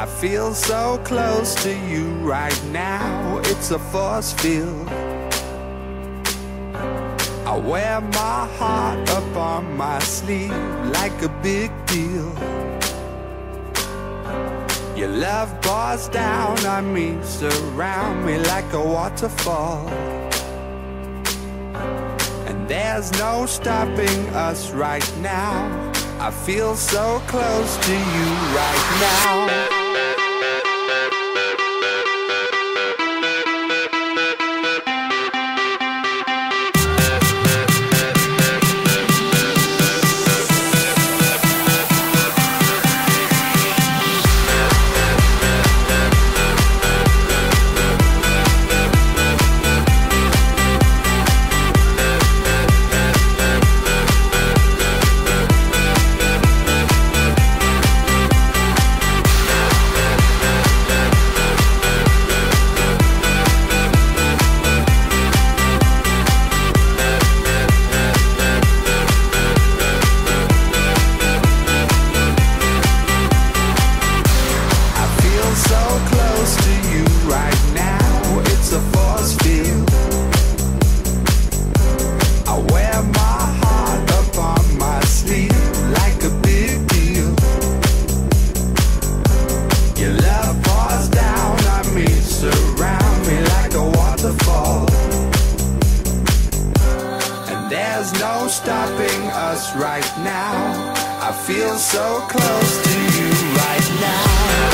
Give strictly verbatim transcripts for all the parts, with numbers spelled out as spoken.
I feel so close to you right now, it's a force field. I wear my heart up on my sleeve like a big deal. Your love pours down on me, surround me like a waterfall. And there's no stopping us right now. I feel so close to you right now. There's no stopping us right now. I feel so close to you right now.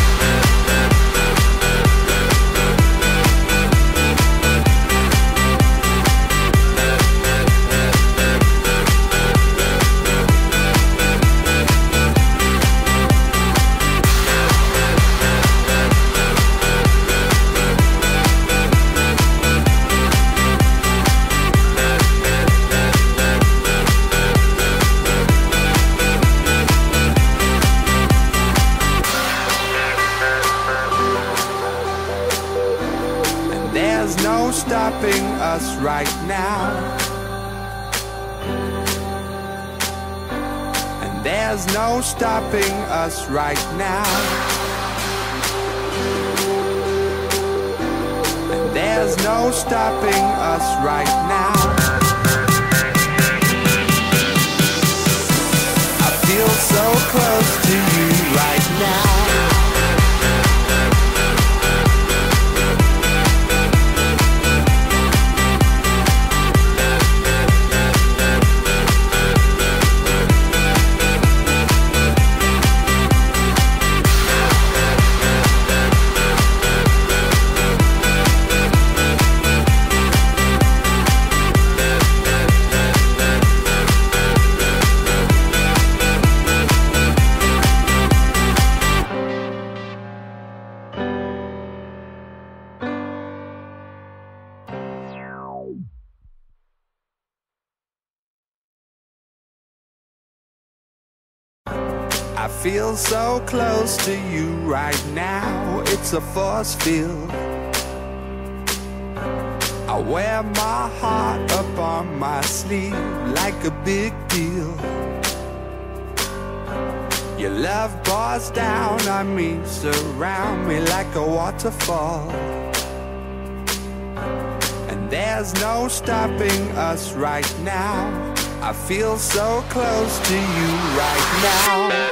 There's no stopping us right now. And there's no stopping us right now. And there's no stopping us right now. I feel so close to you right now. I feel so close to you right now, it's a force field. I wear my heart up on my sleeve like a big deal. Your love pours down on me, surround me like a waterfall. And there's no stopping us right now. I feel so close to you right now.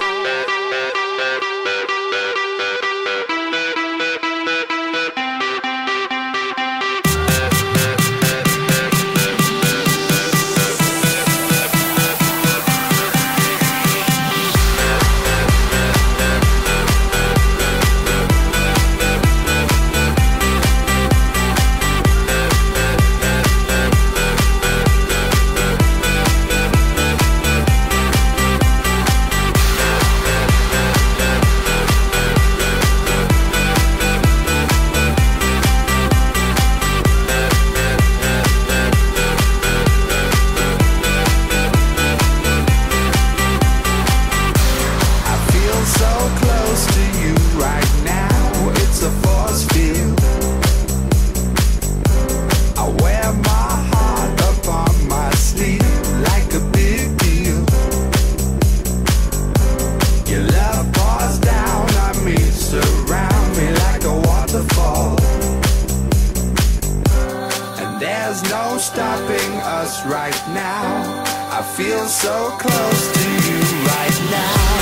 stopping us right now. I feel so close to you right now.